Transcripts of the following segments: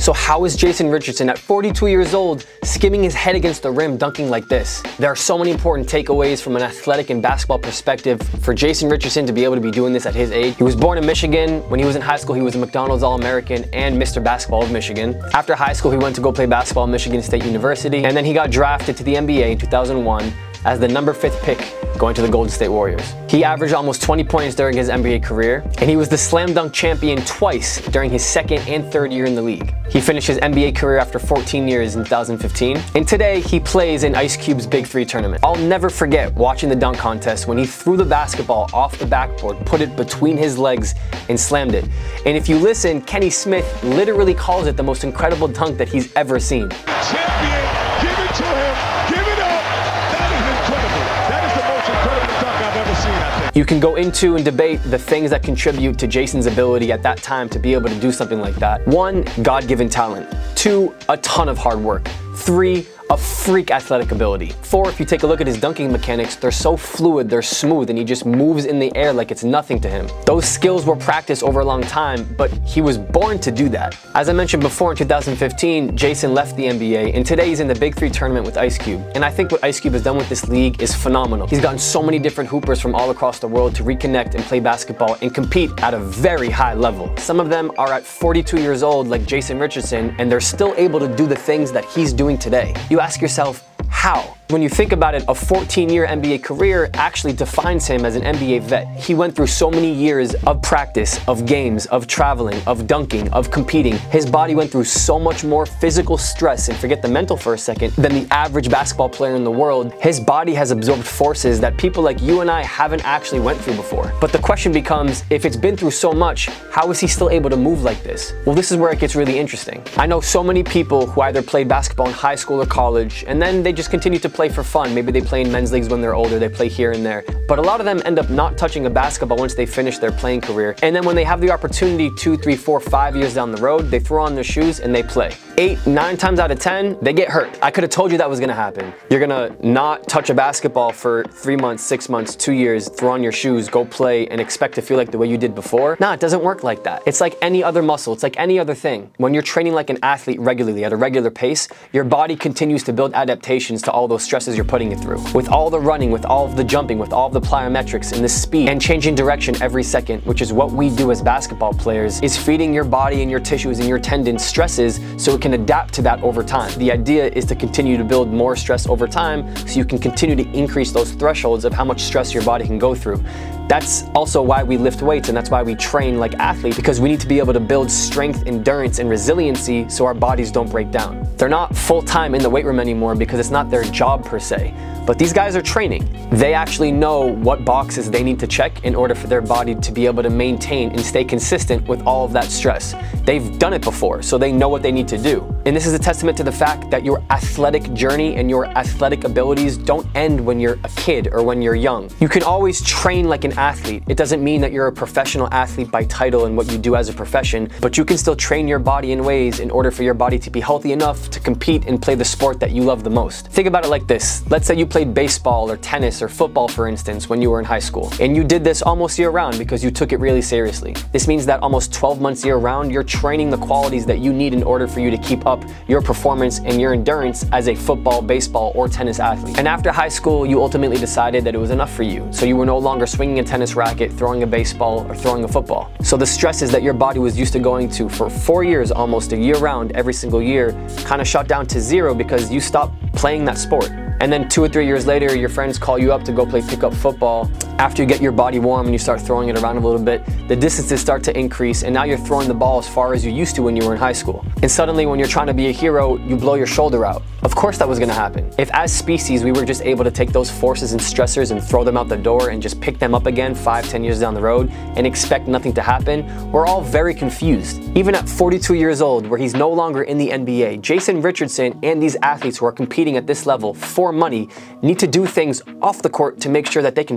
So how is Jason Richardson at 42 years old skimming his head against the rim dunking like this? There are so many important takeaways from an athletic and basketball perspective for Jason Richardson to be able to be doing this at his age. He was born in Michigan. When he was in high school, he was a McDonald's All-American and Mr. Basketball of Michigan. After high school, he went to go play basketball at Michigan State University, and then he got drafted to the NBA in 2001 as the number 5th pick going to the Golden State Warriors. He averaged almost 20 points during his NBA career, and he was the slam dunk champion twice during his second and third year in the league. He finished his NBA career after 14 years in 2015, and today he plays in Ice Cube's Big 3 tournament. I'll never forget watching the dunk contest when he threw the basketball off the backboard, put it between his legs, and slammed it. And if you listen, Kenny Smith literally calls it the most incredible dunk that he's ever seen. Champion, give it to him, give it up. That is incredible. That is the most incredible dunk I've ever seen, I think. You can go into and debate the things that contribute to Jason's ability at that time to be able to do something like that. 1, God-given talent. 2, a ton of hard work. 3, a freak athletic ability. 4, if you take a look at his dunking mechanics, they're so fluid, they're smooth, and he just moves in the air like it's nothing to him. Those skills were practiced over a long time, but he was born to do that. As I mentioned before, in 2015, Jason left the NBA, and today he's in the Big 3 tournament with Ice Cube. And I think what Ice Cube has done with this league is phenomenal. He's gotten so many different hoopers from all across the world to reconnect and play basketball and compete at a very high level. Some of them are at 42 years old, like Jason Richardson, and they're still able to do the things that he's doing today. You ask yourself, how? When you think about it, a 14-year NBA career actually defines him as an NBA vet. He went through so many years of practice, of games, of traveling, of dunking, of competing. His body went through so much more physical stress, and forget the mental for a second, than the average basketball player in the world. His body has absorbed forces that people like you and I haven't actually went through before. But the question becomes, if it's been through so much, how is he still able to move like this? Well, this is where it gets really interesting. I know so many people who either played basketball in high school or college, and then they just continue to play for fun. Maybe they play in men's leagues when they're older, they play here and there. But a lot of them end up not touching a basketball once they finish their playing career. And then when they have the opportunity 2, 3, 4, 5 years down the road, they throw on their shoes and they play. 8, 9 times out of 10, they get hurt. I could have told you that was gonna happen. You're gonna not touch a basketball for 3 months, 6 months, 2 years, throw on your shoes, go play, and expect to feel like the way you did before. Nah, it doesn't work like that. It's like any other muscle. It's like any other thing. When you're training like an athlete regularly at a regular pace, your body continues to build adaptations to all those stresses you're putting it through. With all the running, with all of the jumping, with all of the plyometrics and the speed and changing direction every second, which is what we do as basketball players, is feeding your body and your tissues and your tendons stresses so it can adapt to that over time. The idea is to continue to build more stress over time so you can continue to increase those thresholds of how much stress your body can go through. That's also why we lift weights, and that's why we train like athletes, because we need to be able to build strength, endurance, and resiliency so our bodies don't break down. They're not full-time in the weight room anymore because it's not their job per se, but these guys are training. They actually know what boxes they need to check in order for their body to be able to maintain and stay consistent with all of that stress. They've done it before, so they know what they need to do. And this is a testament to the fact that your athletic journey and your athletic abilities don't end when you're a kid or when you're young. You can always train like an athlete. It doesn't mean that you're a professional athlete by title and what you do as a profession, but you can still train your body in ways in order for your body to be healthy enough to compete and play the sport that you love the most. Think about it like this. Let's say you played baseball or tennis or football, for instance, when you were in high school, and you did this almost year round because you took it really seriously. This means that almost 12 months year round, you're training the qualities that you need in order for you to keep up your performance and your endurance as a football, baseball, or tennis athlete. And after high school, you ultimately decided that it was enough for you, so you were no longer swinging a tennis racket, throwing a baseball, or throwing a football. So the stresses that your body was used to going to for 4 years, almost a year round, every single year, kind of shot down to zero because you stopped playing that sport. And then 2 or 3 years later, your friends call you up to go play pickup football. After you get your body warm and you start throwing it around a little bit, the distances start to increase, and now you're throwing the ball as far as you used to when you were in high school. And suddenly when you're trying to be a hero, you blow your shoulder out. Of course that was gonna happen. If as species we were just able to take those forces and stressors and throw them out the door and just pick them up again 5, 10 years down the road and expect nothing to happen, we're all very confused. Even at 42 years old, where he's no longer in the NBA, Jason Richardson and these athletes who are competing at this level for money need to do things off the court to make sure that they can play ball.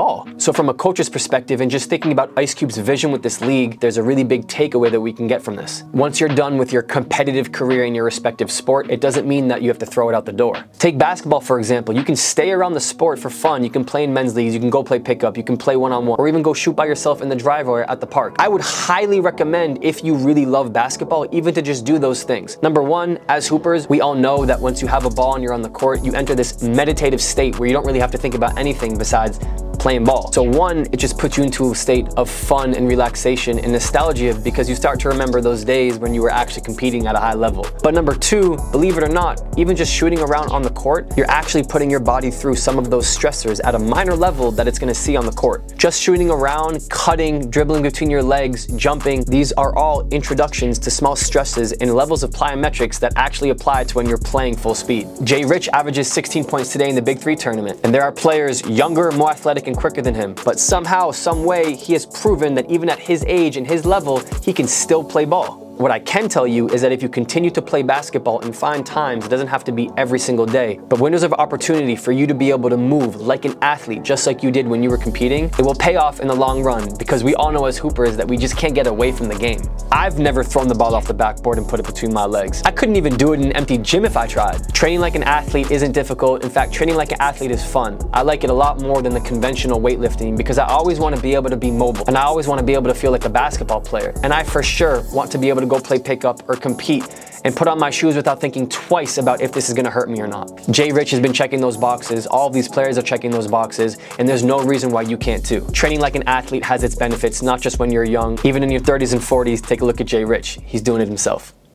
ball. So from a coach's perspective and just thinking about Ice Cube's vision with this league, there's a really big takeaway that we can get from this. Once you're done with your competitive career in your respective sport, it doesn't mean that you have to throw it out the door. Take basketball, for example. You can stay around the sport for fun. You can play in men's leagues, you can go play pickup, you can play one-on-one, or even go shoot by yourself in the driveway at the park. I would highly recommend, if you really love basketball, even to just do those things. Number one, as hoopers, we all know that once you have a ball and you're on the court, you enter this meditative state where you don't really have to think about anything besides playing ball. So one, it just puts you into a state of fun and relaxation and nostalgia because you start to remember those days when you were actually competing at a high level. But number two, believe it or not, even just shooting around on the court, you're actually putting your body through some of those stressors at a minor level that it's going to see on the court. Just shooting around, cutting, dribbling between your legs, jumping, these are all introductions to small stresses and levels of plyometrics that actually apply to when you're playing full speed. Jay Rich averages 16 points today in the Big 3 tournament, and there are players younger, more athletic, and quicker than him, but somehow, some way, he has proven that even at his age and his level, he can still play ball. What I can tell you is that if you continue to play basketball and find times, it doesn't have to be every single day, but windows of opportunity for you to be able to move like an athlete, just like you did when you were competing, it will pay off in the long run because we all know as hoopers that we just can't get away from the game. I've never thrown the ball off the backboard and put it between my legs. I couldn't even do it in an empty gym if I tried. Training like an athlete isn't difficult. In fact, training like an athlete is fun. I like it a lot more than the conventional weightlifting because I always want to be able to be mobile and I always want to be able to feel like a basketball player. And I for sure want to be able to go play pickup or compete and put on my shoes without thinking twice about if this is going to hurt me or not. Jay Rich has been checking those boxes, all of these players are checking those boxes, and there's no reason why you can't too. Training like an athlete has its benefits, not just when you're young. Even in your 30s and 40s, take a look at Jay Rich. He's doing it himself.